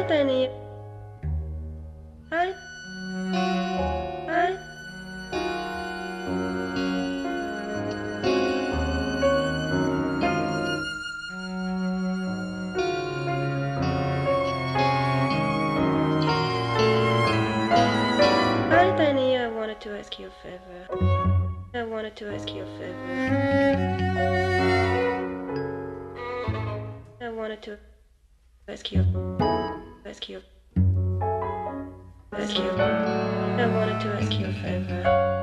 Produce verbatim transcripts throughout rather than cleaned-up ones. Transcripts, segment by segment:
tiny. Hi. Hi. Hi, Tiny. I wanted to ask you a favor. I wanted to ask you a favor. I wanted to ask you, ask you, ask you. I wanted to ask you a favor.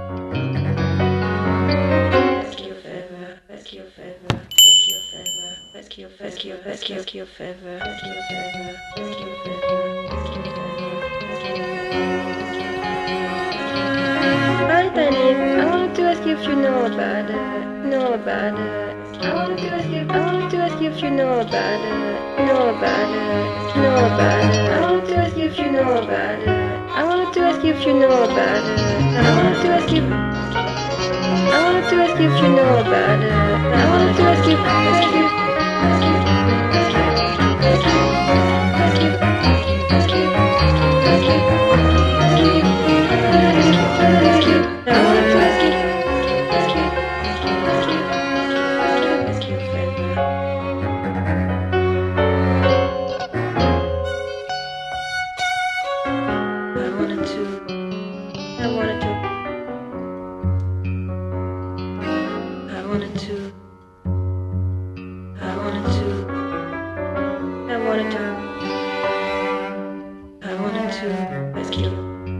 Ask you a favor. Ask you a favor. Ask you a favor. Ask you, ask you, ask you, ask you a favor. Ask you a favor. Ask you a favor. Ask you a favor. Ask you a favor. Hi, Tiny. I wanted to ask you if you know about it. Know about it. I wanted to ask you. I wanted to ask you if you know about it. Know about it. Know about it. I wanted to ask you if you know about it. I wanted to ask you if you know about it. I wanted to ask you. I wanted to ask you if you know about it. I wanted to ask you. Ask you. Ask you. Ask you. Ask you. Ask you. Ask you. Ask you. Ask you. Ask you. I wanted to ask you. Ask you. Ask you. Ask you. Ask you a favor. I wanted to. I wanted to. I wanted to. I wanted to. I wanted to. I wanted to ask you.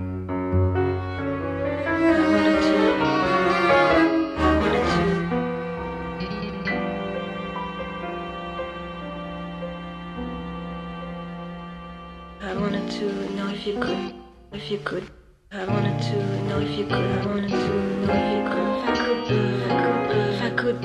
I wanted to. I wanted to. I wanted to know if you could. If you could. I wanted to know if you could. I wanted to know if you could. If I could. If I could. If I could.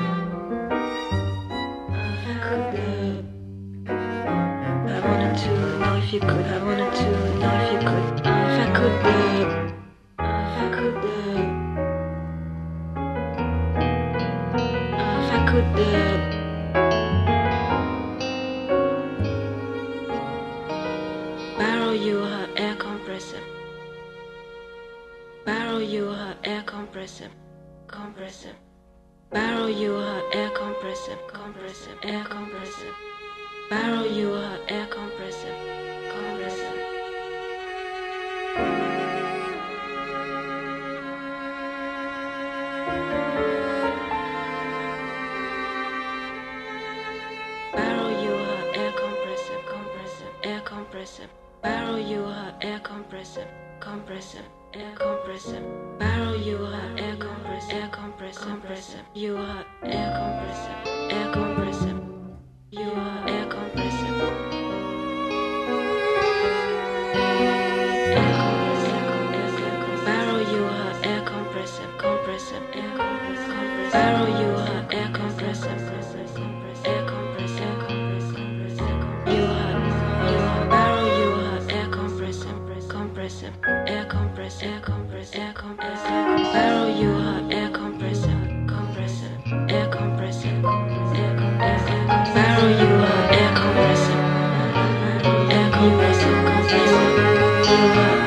If I could. I wanted to know if you could. I wanted to know if you could. If I could. If I could. If I could. Borrow you her air compressor. Borrow you her air compressor. Compressor. Borrow you her air compressor. Compressor. Air compressor. Borrow you her air compressor. Compressor. Borrow you her air compressor. Compressor. Air compressor. Borrow you her air compressor. Compressor. Air compressor. Borrow you her air compressor. Air compressor. Compressor. You her air compressor. Air compressor. You her air compressor. Air compressor. Borrow you her air compressor. Compressor. Air compressor. Borrow you her air compressor. Air compressor. You her. You her. Borrow you her air compressor. Compressor. Air compressor. Air compressor. Air compressor. Borrow you her air compressor. Compressor. Air compressor. Air compressor. Borrow you her air compressor. Air compressor. You her.